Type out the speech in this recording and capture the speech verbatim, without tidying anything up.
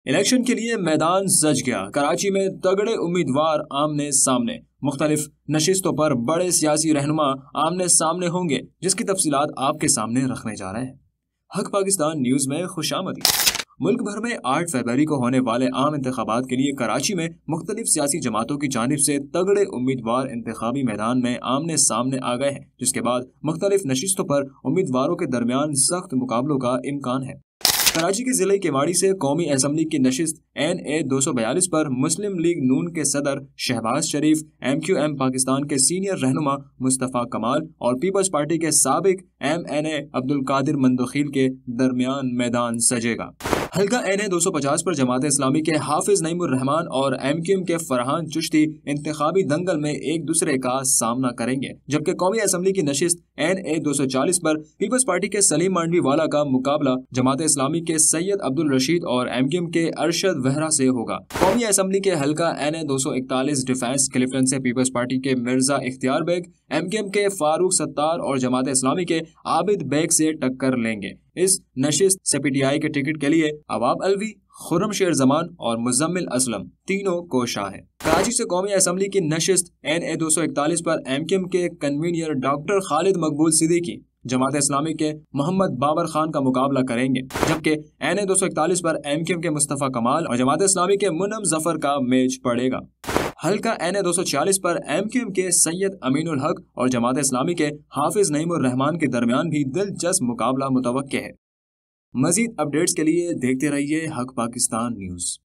Election के लिए मैदान सज गया। कराची में तगड़े उम्मीदवार आमने सामने। मुख्तलिफ नशिस्तों पर बड़े सियासी रहनुमा आमने सामने होंगे, जिसकी तफसीलात आपके सामने रखने जा रहे हैं। हक पाकिस्तान न्यूज में खुशामदी। मुल्क भर में आठ फरवरी को होने वाले आम इंतखाबात के लिए कराची में मुख्तलिफ सियासी जमातों की जानिब से तगड़े उम्मीदवार इंतखाबी मैदान में आमने सामने आ गए हैं, जिसके बाद मुख्तलिफ नशिस्तों पर उम्मीदवारों के दरमियान सख्त मुकाबलों का इम्कान है। कराची के जिले केवाड़ी से कौमी असम्बली की नशिस्त एन ए दो सौ बयालीस पर मुस्लिम लीग नून के सदर Shahbaz Sharif, M Q M Pakistan के सीनियर रहनुमा मुस्तफ़ा कमाल और पीपल्स पार्टी के साबिक M N A Abdul Qadir Mandokhel के दरमियान मैदान सजेगा। हल्का एन ए दो सौ पचास पर जमात इस्लामी के हाफिज नईमुर रहमान और एम क्यू एम के फरहान चिश्ती इंतखाबी दंगल में एक दूसरे का सामना करेंगे, जबकि कौमी असम्बली की नशिस्त एन ए दो सौ चालीस पर पीपल्स पार्टी के सलीम मांडवी वाला का मुकाबला जमात इस्लामी के सैयद अब्दुल रशीद और एम क्यू एम के अरशद वहरा से होगा। कौमी असम्बली के हल्का एन ए दो सौ इकतालीस डिफेंस क्लिफ्टन से पीपल्स पार्टी के मिर्जा इख्तियार बेग, एम क्यू एम के फारूक सत्तार और जमात इस्लामी के आबिद बेग से टक्कर लेंगे। इस नशिस्त से पी टी आई के टिकट के लिए अवाब अलवी, खुर्रम शेर जमान और मुजम्मिल असलम तीनों कोशा है। कराची से कौमी असम्बली की नशिस्त एन ए दो सौ इकतालीस पर एम क्यू एम के कन्वीनियर डॉक्टर खालिद मकबूल सिद्दीकी जमात इस्लामी के मोहम्मद बाबर खान का मुकाबला करेंगे, जबकि एन ए दो सौ इकतालीस पर एम क्यू एम के मुस्तफ़ा कमाल और जमात इस्लामी के मुन्नम जफर का मैच पड़ेगा। हल्का एन ए दो सौ छियालीस पर एम क्यू एम के सैयद अमीनुल हक और जमात इस्लामी के हाफिज नईमुर रहमान के दरमियान भी दिलचस्प मुकाबला मुतवक्के है। मजीद अपडेट्स के लिए देखते रहिए हक पाकिस्तान न्यूज।